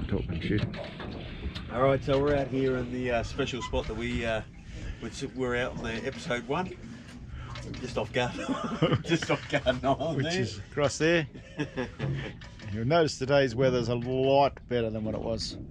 talking shit. All right, so we're out here in the special spot that we're out on the episode 1, just off Garden, just off Garden Island, Which is across there. You'll notice today's weather's a lot better than what it was.